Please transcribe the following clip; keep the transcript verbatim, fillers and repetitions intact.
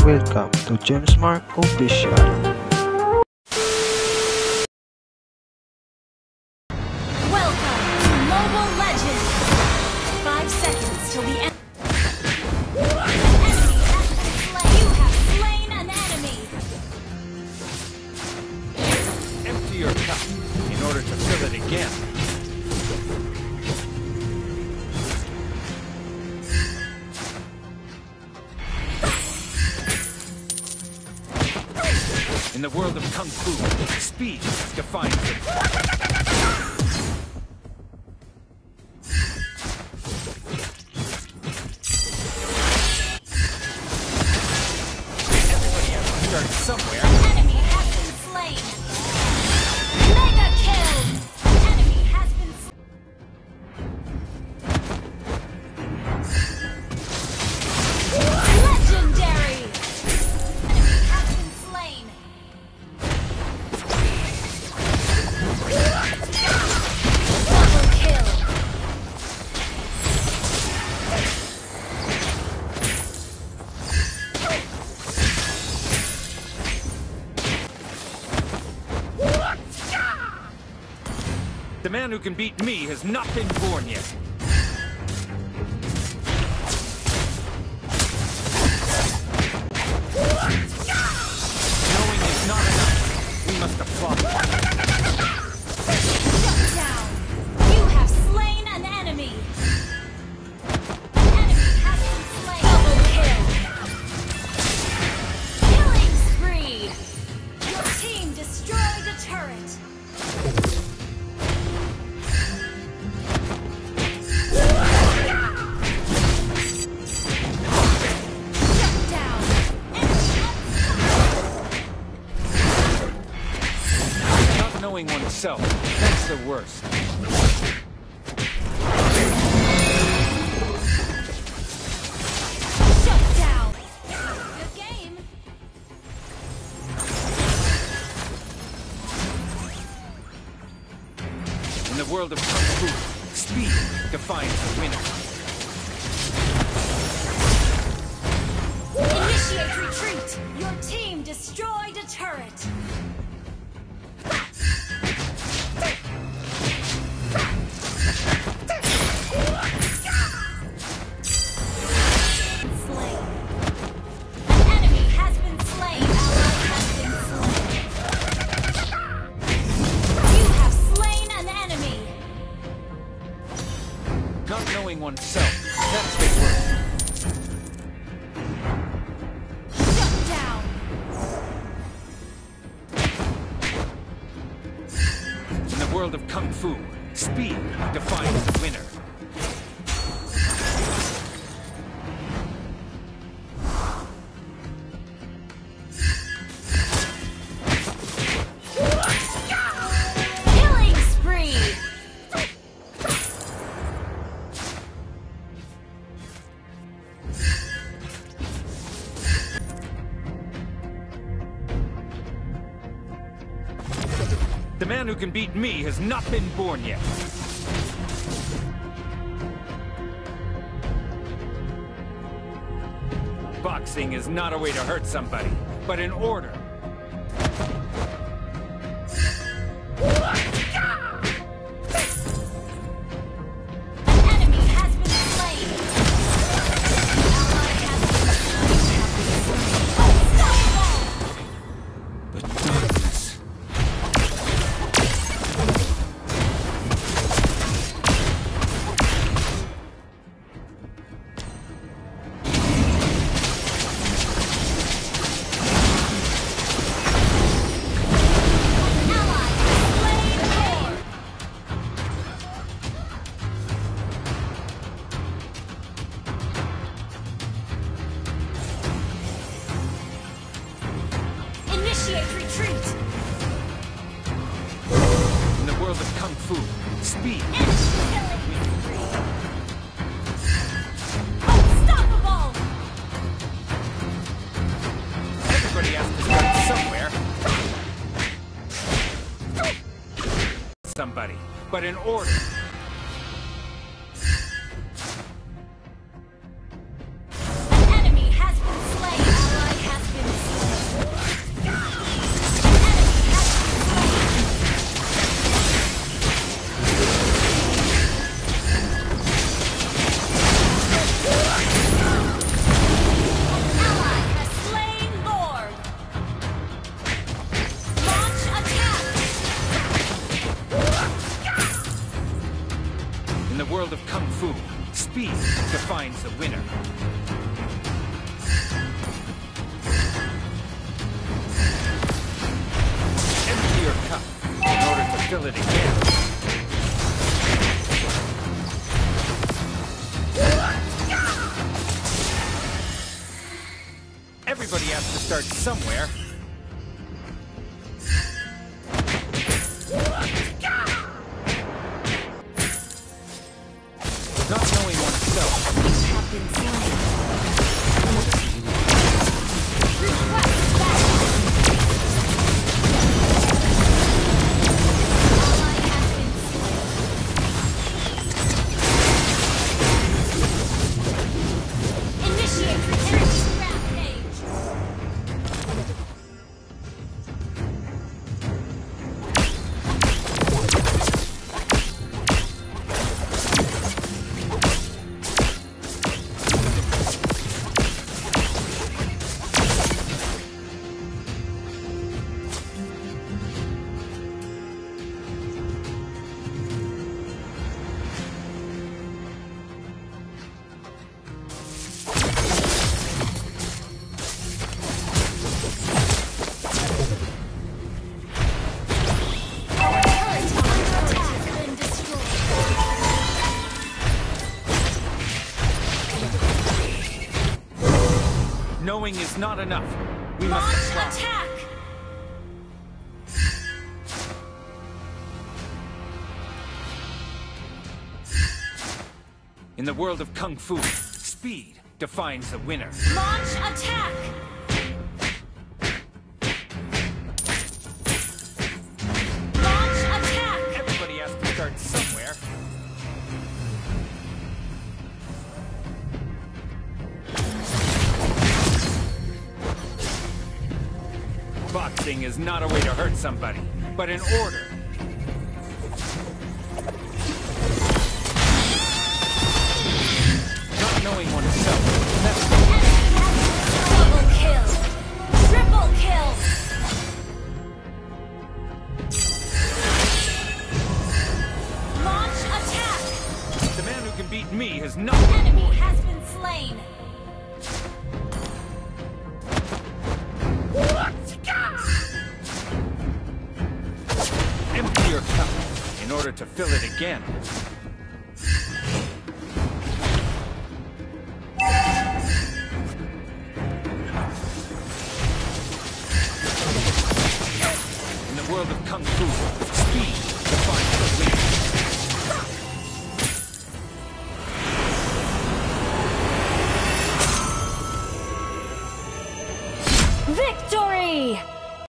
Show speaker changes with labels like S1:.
S1: Welcome to James Mark Official.
S2: Welcome to Mobile Legends! Five seconds till the end. Enemy has been slain. You have slain an enemy!
S3: Empty your cup in order to fill it again. In the world of Kung Fu, speed defines it. Everybody has to start somewhere.
S2: Enemy has been slain! Mega kill! Enemy has been slain! Legendary! Enemy has been slain! Double kill!
S3: The man who can beat me has not been born yet. Knowing is not enough. We must apply.
S2: Shut down! You have slain an enemy! Enemy has been slain! Double kill! Killing spree! Your team destroyed a turret! Shut down! Enemy unstoppable!
S3: Not knowing oneself, that's the worst.
S2: Shut down! Good game!
S3: In the world of Kung Fu, speed defines the winner.
S2: Initiate retreat! Your team destroyed a turret! Slain. An enemy has been slain. Ally has been slain. You have slain an enemy.
S3: Not knowing oneself, that's the worst.
S2: Shut down.
S3: In the world of Kung Fu, speed defines the winner.
S2: Killing spree.
S3: The man who can beat me has not been born yet. Boxing is not a way to hurt somebody, but an order.
S2: Enemy has been slain. Ally has been slain. Unstoppable.
S3: The darkness.
S2: Ally has slain Horde. Initiate retreat.
S3: In the world of Kung Fu, speed.
S2: Enemy killing spree. Unstoppable.
S3: Everybody has to start somewhere. Somebody, but in order. An enemy has been slain. Ally has In the world of Kung Fu, speed defines the winner. Empty your cup in order to fill it again. Everybody has to start somewhere. Not knowing oneself.
S2: You have been slain. Request battle. Ally has been slain. Initiate retreat. Rampage.
S3: Knowing is not enough. We
S2: Launch
S3: must apply.
S2: attack!
S3: In the world of Kung Fu, speed defines the winner.
S2: Launch attack! Launch attack!
S3: Everybody has to start somewhere. Boxing is not a way to hurt somebody, but in order. Not knowing oneself. That's
S2: Double kill! Triple kill! Launch attack!
S3: the man who can beat me has not.
S2: Enemy has been slain!
S3: Empty your cup in order to fill it again. In the world of Kung Fu,